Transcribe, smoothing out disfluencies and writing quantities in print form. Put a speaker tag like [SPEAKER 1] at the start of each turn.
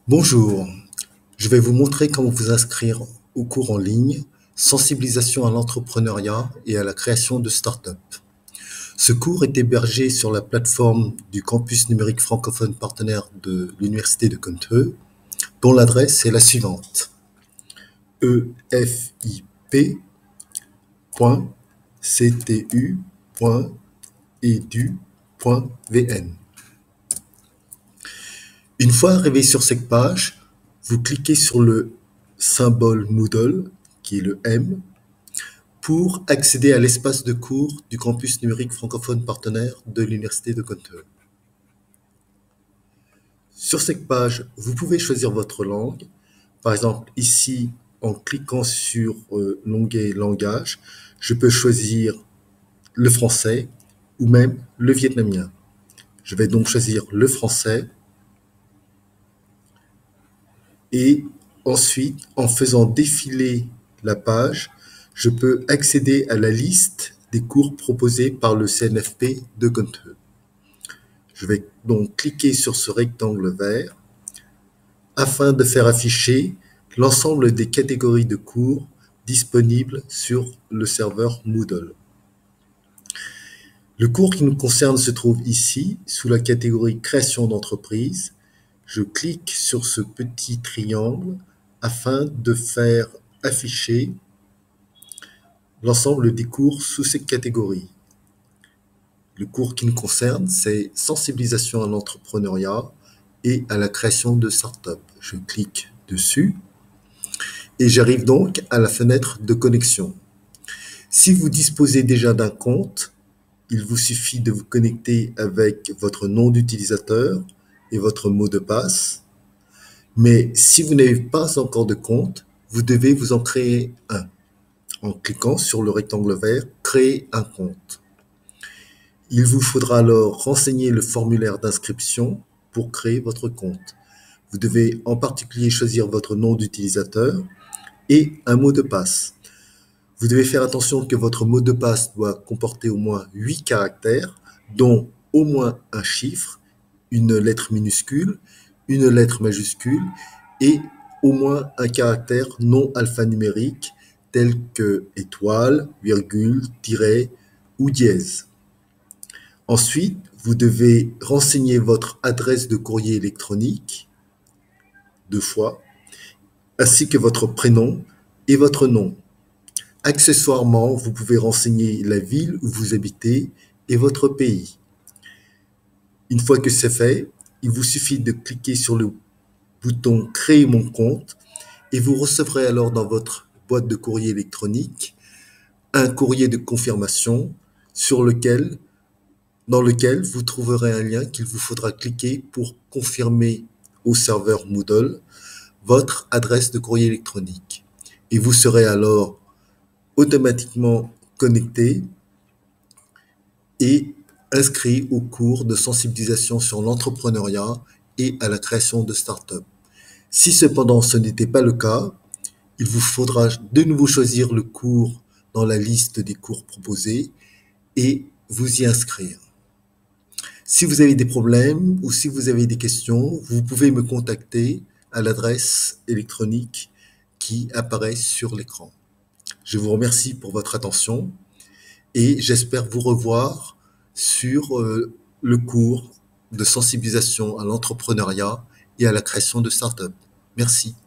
[SPEAKER 1] Bonjour, je vais vous montrer comment vous inscrire au cours en ligne Sensibilisation à l'entrepreneuriat et à la création de start-up. Ce cours est hébergé sur la plateforme du campus numérique francophone partenaire de l'Université de Contreux, dont l'adresse est la suivante: efip.ctu.edu.vn. Une fois arrivé sur cette page, vous cliquez sur le symbole Moodle, qui est le M, pour accéder à l'espace de cours du campus numérique francophone partenaire de l'Université de Contreux. Sur cette page, vous pouvez choisir votre langue. Par exemple, ici, en cliquant sur l'onglet Langage, je peux choisir le français ou même le vietnamien. Je vais donc choisir le français. Et ensuite, en faisant défiler la page, je peux accéder à la liste des cours proposés par le CNFP de Contreux. Je vais donc cliquer sur ce rectangle vert afin de faire afficher l'ensemble des catégories de cours disponibles sur le serveur Moodle. Le cours qui nous concerne se trouve ici, sous la catégorie Création d'entreprise. Je clique sur ce petit triangle afin de faire afficher l'ensemble des cours sous cette catégorie. Le cours qui nous concerne, c'est Sensibilisation à l'entrepreneuriat et à la création de start-up. Je clique dessus et j'arrive donc à la fenêtre de connexion. Si vous disposez déjà d'un compte, il vous suffit de vous connecter avec votre nom d'utilisateur et votre mot de passe. Mais si vous n'avez pas encore de compte, vous devez vous en créer un en cliquant sur le rectangle vert « Créer un compte ». Il vous faudra alors renseigner le formulaire d'inscription pour créer votre compte. Vous devez en particulier choisir votre nom d'utilisateur et un mot de passe. Vous devez faire attention que votre mot de passe doit comporter au moins 8 caractères, dont au moins un chiffre, une lettre minuscule, une lettre majuscule et au moins un caractère non alphanumérique tel que étoile, virgule, tiret ou dièse. Ensuite, vous devez renseigner votre adresse de courrier électronique 2 fois, ainsi que votre prénom et votre nom. Accessoirement, vous pouvez renseigner la ville où vous habitez et votre pays. Une fois que c'est fait, il vous suffit de cliquer sur le bouton « Créer mon compte » et vous recevrez alors dans votre boîte de courrier électronique un courrier de confirmation dans lequel vous trouverez un lien qu'il vous faudra cliquer pour confirmer au serveur Moodle votre adresse de courrier électronique. Et vous serez alors automatiquement connecté et inscrit au cours de sensibilisation sur l'entrepreneuriat et à la création de start-up. Si cependant ce n'était pas le cas, il vous faudra de nouveau choisir le cours dans la liste des cours proposés et vous y inscrire. Si vous avez des problèmes ou si vous avez des questions, vous pouvez me contacter à l'adresse électronique qui apparaît sur l'écran. Je vous remercie pour votre attention et j'espère vous revoir sur le cours de sensibilisation à l'entrepreneuriat et à la création de start-up. Merci.